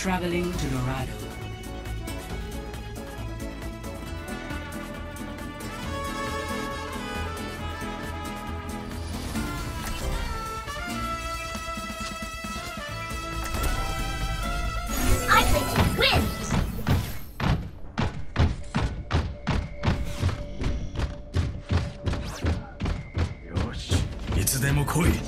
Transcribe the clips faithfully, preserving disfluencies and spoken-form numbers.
traveling to Dorado. I think you win! よし、いつでも来い。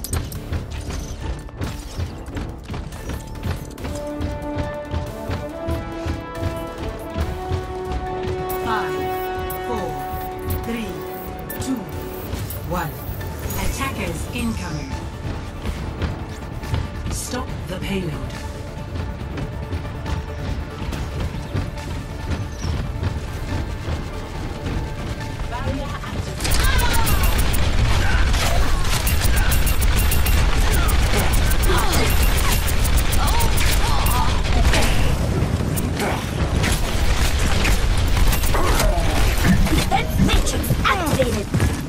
Attackers incoming. Stop the payload. Barrier Defense matrix activated!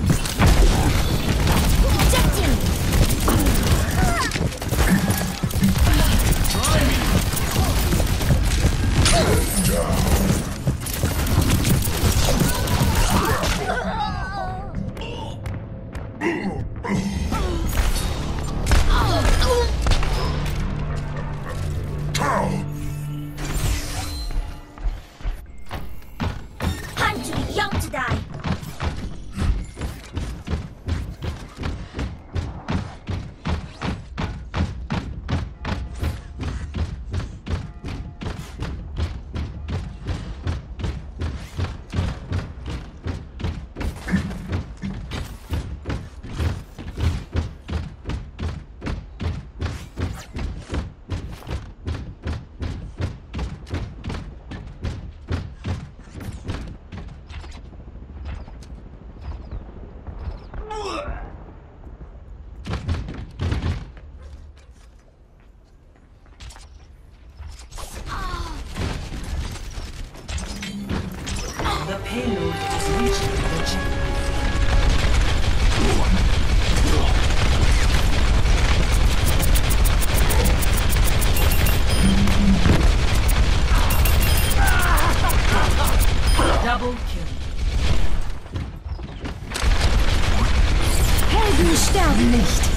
I'm too young to die! The payload has reached the checkpoint. Double kill. Helden sterben nicht!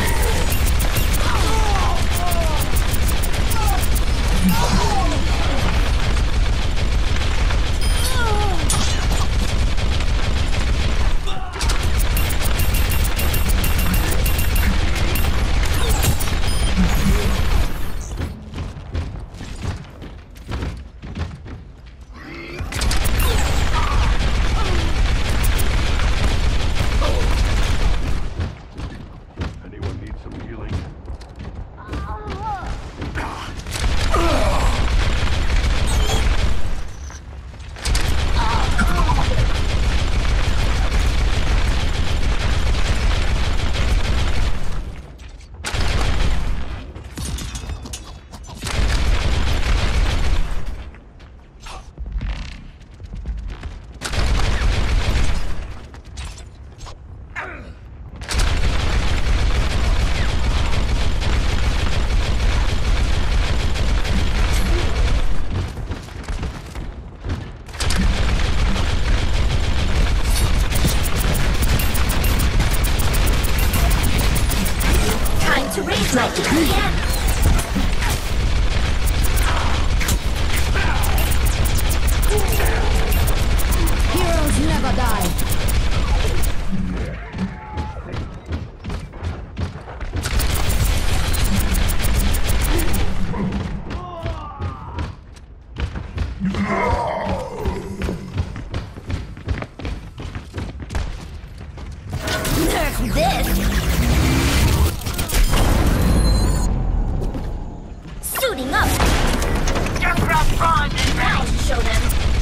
To raise my again! Heroes never die! Nerf this! Suiting up! Aircraft Prime is now to show them!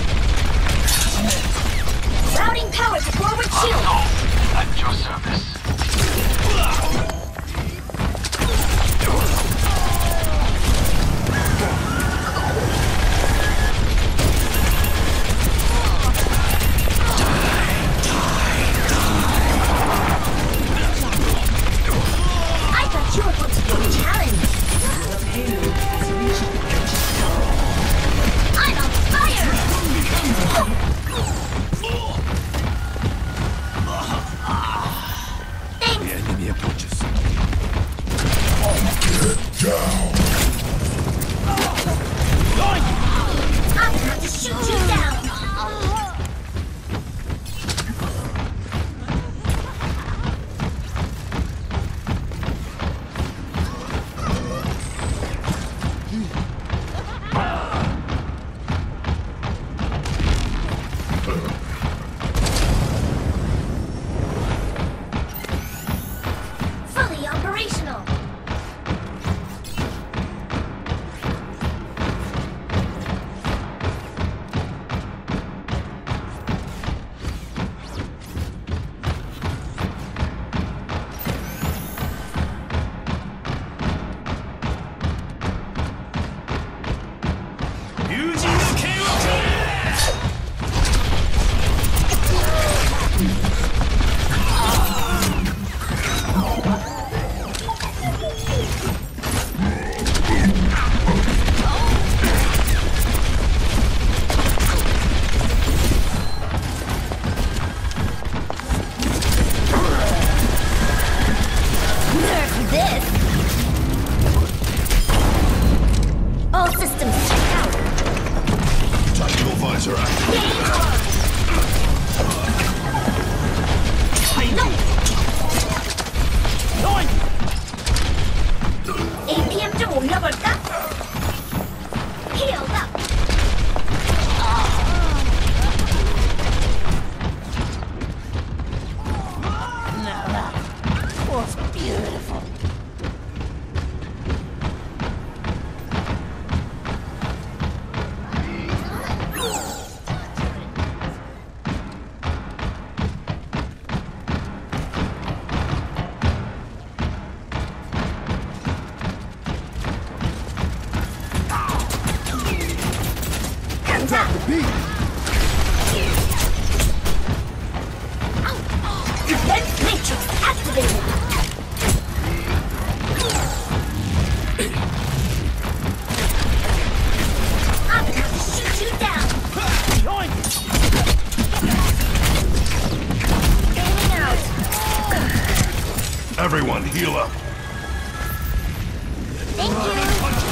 Routing power to forward shield! At your service. I thought you were going to be a challenge! The payload has reached the checkpoint. torches. I'm going to shoot you down. Fully operational. Nerf this. All systems checked out. Tactical visor active. Game on. 에이피엠 좀 올려볼까? Healed up. Now that was beautiful. 감사. Defense matrix activated. I'm going to shoot you down. Aiming out. Everyone, heal up. Thank you.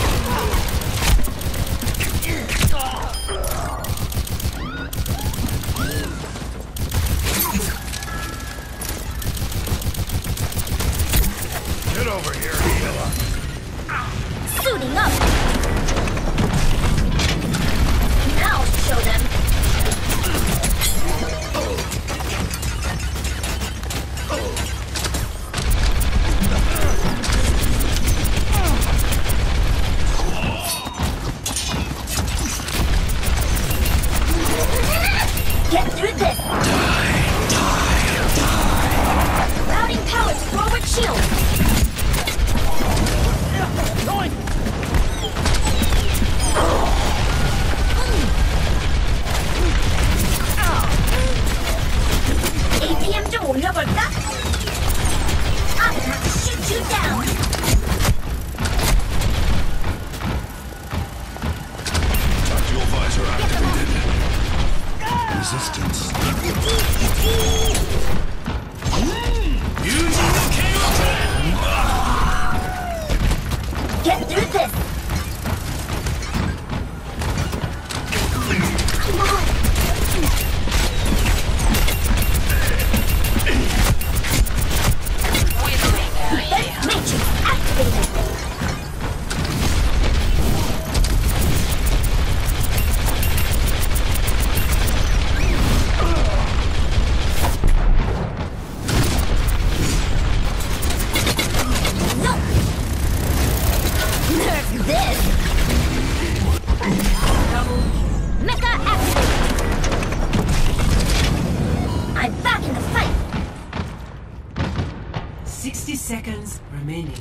Get over here, heal up. Suiting up. Now I'll show them. Get through this. Die, die, die. Routing power to forward shield. 에이피엠 좀 올려볼까? I'm gonna shoot you down. Tactical visor activated. Resistance. Get through this. Come on. Defense matrix activated. No. Nerf this. Mecha activated. I'm back in the fight. sixty seconds remaining.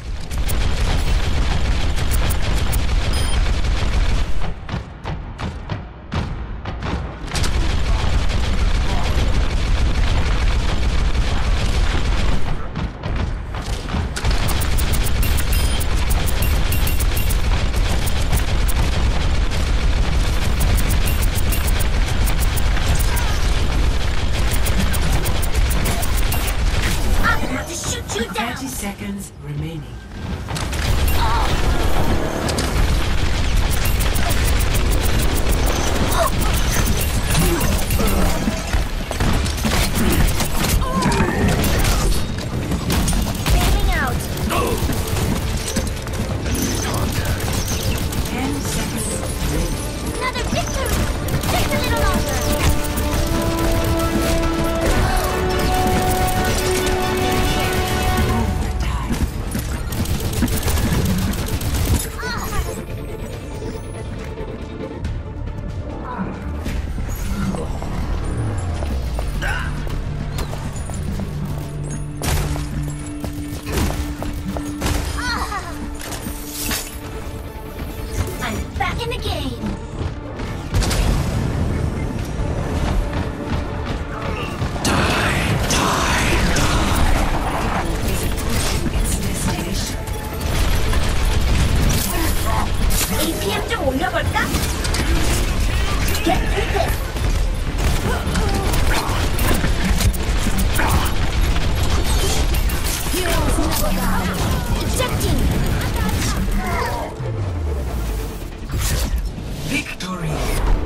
I'm gonna have to shoot you down! thirty seconds remaining. Bailing out. ten seconds remaining. Another victory! Just a little longer! I'm back in the game! Its destination. 에이피엠 좀 올려볼까? Get through this! Heroes never die! Ejecting! Victory!